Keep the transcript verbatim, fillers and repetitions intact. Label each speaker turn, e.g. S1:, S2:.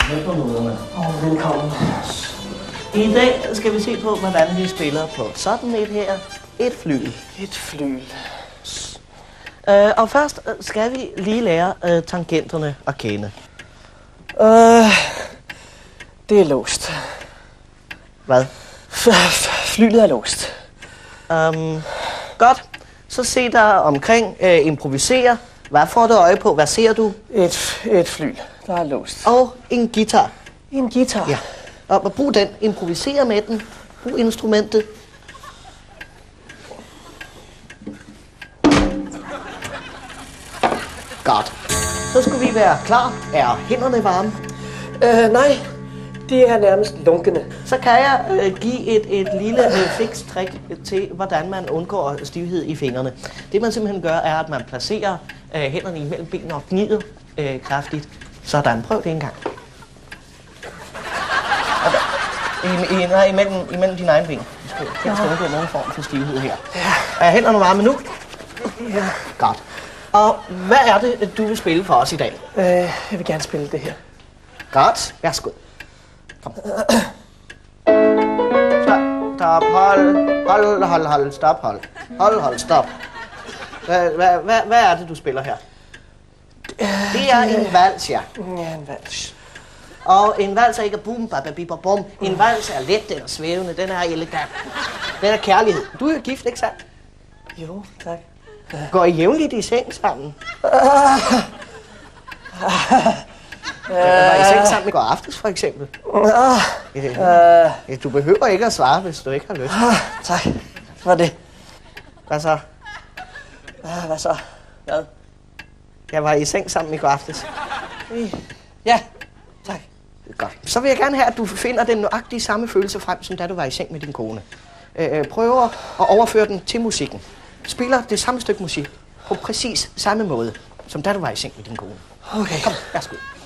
S1: Velkommen.
S2: Åh, oh, velkommen.
S1: I dag skal vi se på, hvordan vi spiller på sådan et her. Et flygel.
S2: Et flygel.
S1: Uh, og først skal vi lige lære uh, tangenterne at kende.
S2: Uh, det er låst.
S1: Hvad?
S2: Flylet er låst.
S1: Um, godt. Så se dig omkring. Uh, improvisere. Hvad får du øje på? Hvad ser du?
S2: Et, et flyl, der er låst.
S1: Og en guitar.
S2: En guitar?
S1: Ja. Og brug den. Improvisere med den. Brug instrumentet. Godt. Så skulle vi være klar. Er hænderne varme?
S2: Uh, nej, de er nærmest lunkende.
S1: Så kan jeg øh, give et, et lille øh, fikst trick til, hvordan man undgår stivhed i fingrene. Det man simpelthen gør, er, at man placerer øh, hænderne imellem benene og gnider øh, kraftigt. Sådan, prøv det en gang. Okay. I, i, nej, imellem, imellem dine egne ben. Du skal helst undgå nogen form for stivhed her.
S2: Ja.
S1: Er hænderne varme nu?
S2: Ja.
S1: Godt. Og hvad er det, du vil spille for os i dag?
S2: Uh, jeg vil gerne spille det her.
S1: Godt. Værsgo. Kom. Stop, hold, hold, hold, hold, stop, hold. Hold, hold, stop. Hvad, hvad, hvad, hvad er det, du spiller her? Det er en vals, ja.
S2: Ja, en vals.
S1: Og en vals er ikke bum, bababibabum. En vals er let, den er svævende, den er elegant. Den er kærlighed. Du er jo gift, ikke sandt?
S2: Jo, tak.
S1: Går I jævnligt i seng sammen? Var I seng sammen i går aftes, for eksempel? Ja, du behøver ikke at svare, hvis du ikke har lyst.
S2: Tak for det.
S1: Hvad så?
S2: Hvad så? Hvad?
S1: Jeg var i seng sammen i går aftes.
S2: Ja, tak.
S1: Godt. Så vil jeg gerne have, at du finder den nøjagtige samme følelse frem, som da du var i seng med din kone. Øh, prøver at overføre den til musikken. Spiller det samme stykke musik på præcis samme måde, som da du var i seng med din kone.
S2: Okay.
S1: Kom, værsgo.